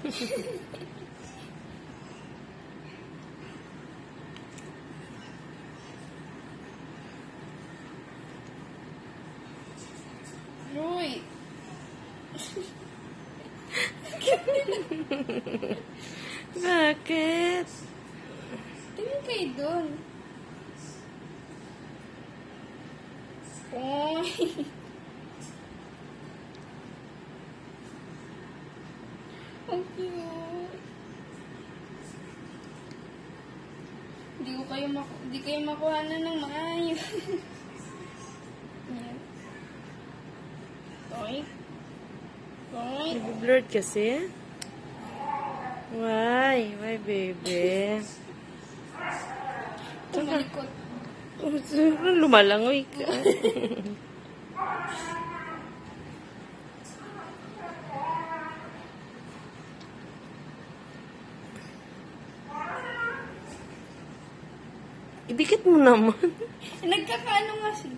Roy! Bakit? Tingin kayo doon. Oy! Ang cute. Hindi kayo makuha na ng maayos. Yan. Oy. Oy. Nag-blurred kasi? Why? Why, baby? Tumalikot. Lumalangoy ka. Idikit mo naman. Nagkakaano nga sila.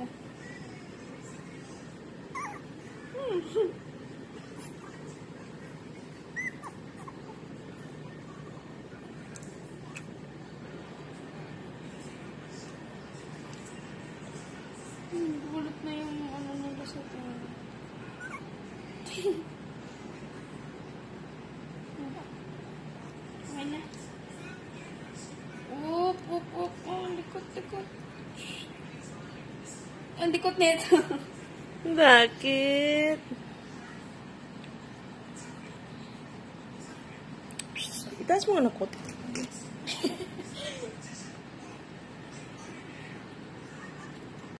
Gulot na yung ano nila sa tingin. Okay na. Oop. Ang likot. Ang likot nito. Bakit? Itaas mo nga na konti.